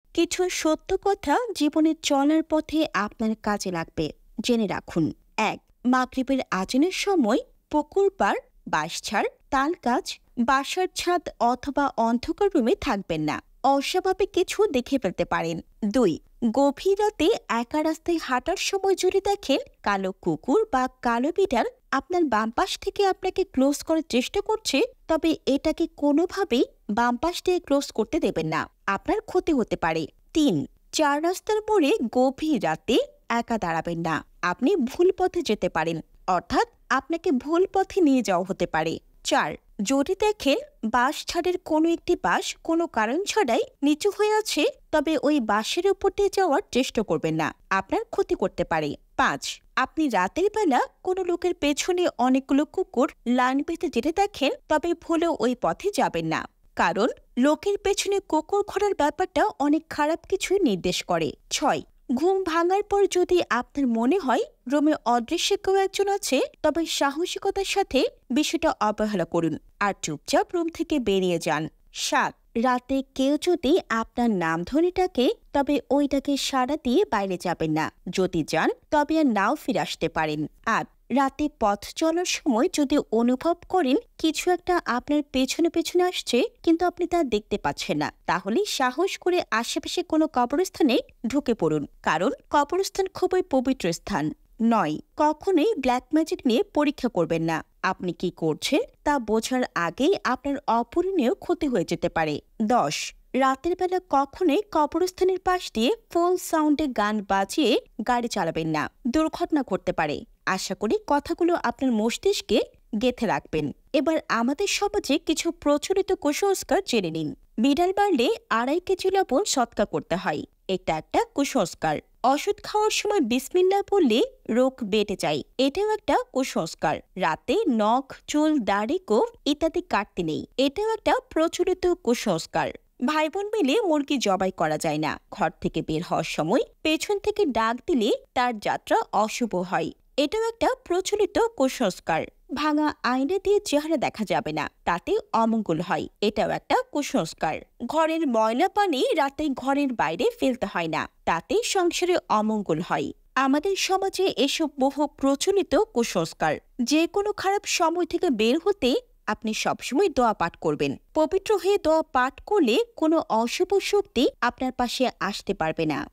কিছু সত্য কথা জীবনে চলার পথে আপনার কাজে লাগবে, জেনে রাখুন। ১. মাগরিবের আজানের সময় পুকুর পাড়, বাঁশঝাড়, তাল গাছ, বাসার ছাদ অথবা অন্ধকার রুমে থাকবেন না। অস্বাভাবিক কিছু দেখে ফেলতে পারেন। ২. গভীর রাতে একা রাস্তায় হাঁটার সময় যদি দেখেন কালো কুকুর বা কালো বিড়াল আপনার বাম পাশ থেকে আপনাকে ক্লোজ করার চেষ্টা করছে, তবে এটাকে কোনোভাবেই বাম পাশ দিয়ে ক্লোজ করতে দেবেন না, আপনার ক্ষতি হতে পারে। ৩. চার রাস্তার মোড়ে গভীর রাতে একা দাঁড়াবেন না, আপনি ভুল পথে যেতে পারেন, অর্থাৎ আপনাকে ভুল পথে নিয়ে যাওয়া হতে পারে। ৪. যদি দেখেন বাঁশঝাড়ের কোনো একটি বাঁশ কোনো কারণ ছাড়াই নিচু হয়ে আছে, তবে ওই বাঁশের উপর দিয়ে যাওয়ার চেষ্টা করবেন না, আপনার ক্ষতি করতে পারে। ৫. আপনি রাতের বেলা কোনো লোকের পেছনে অনেকগুলো কুকুর লাইন বেঁধে যেতে দেখেন, তবে ভুলেও ওই পথে যাবেন না, কারণ লোকের পেছনে কুকুর ঘোরার ব্যাপারটা অনেক খারাপ কিছুই নির্দেশ করে। ৬. ঘুম ভাঙার পর যদি আপনার মনে হয় রুমে অদৃশ্য কেউ একজন আছে, তবে সাহসিকতার সাথে বিষয়টা অবহেলা করুন আর চুপচাপ রুম থেকে বেরিয়ে যান। ৭. রাতে কেউ যদি আপনার নাম ধরে ডাকে, তবে ওইটাকে সাড়া দিয়ে বাইরে যাবেন না, যদি যান তবে আর নাও ফিরে আসতে পারেন। ৮. রাতে পথ চলার সময় যদি অনুভব করেন কিছু একটা আপনার পেছনে পেছনে আসছে কিন্তু আপনি তা দেখতে পাচ্ছেন না, তাহলে সাহস করে আশেপাশে কোনো কবরস্থানে ঢুকে পড়ুন, কারণ কবরস্থান খুবই পবিত্র স্থান। ৯. কখনোই ব্ল্যাক ম্যাজিক নিয়ে পরীক্ষা করবেন না, আপনি কি করছেন তা বোঝার আগেই আপনার অপূরণীয় ক্ষতি হয়ে যেতে পারে। ১০. রাতের বেলা কখনোই কবরস্থানের পাশ দিয়ে ফুল সাউন্ডে গান বাজিয়ে গাড়ি চালাবেন না, দুর্ঘটনা ঘটতে পারে। আশা করি কথাগুলো আপনার মস্তিষ্কে গেঁথে রাখবেন। এবার আমাদের সমাজে কিছু প্রচলিত কুসংস্কার জেনে নিন। বিড়াল বাড়লে ২.৫ কেজি লবণ সৎকা করতে হয়, এটা একটা কুসংস্কার। ওষুধ খাওয়ার সময় বিসমিল্লাহ বললে রোগ বেটে যায়, এটাও একটা কুসংস্কার। রাতে নখ, চুল, দাড়ি, গোঁফ ইত্যাদি কাটতে নেই, এটাও একটা প্রচলিত কুসংস্কার। ভাই বোন মিলে মুরগি জবাই করা যায় না, ঘর থেকে বের হওয়ার সময় পেছন থেকে ডাক দিলে তার যাত্রা অশুভ হয়, এটাও একটা প্রচলিত কুসংস্কার। ভাঙা আয়না দিয়ে চেহারা দেখা যাবে না, তাতে অমঙ্গল হয়, এটাও একটা কুসংস্কার। ঘরের ময়লা পানি রাতে ঘরের বাইরে ফেলতে হয় না, তাতে সংসারে অমঙ্গল হয়। আমাদের সমাজে এসব বহু প্রচলিত কুসংস্কার। যে কোনো খারাপ সময় থেকে বের হতে আপনি সবসময় দোয়া পাঠ করবেন। পবিত্র হয়ে দোয়া পাঠ করলে কোনো অশুভ শক্তি আপনার পাশে আসতে পারবে না।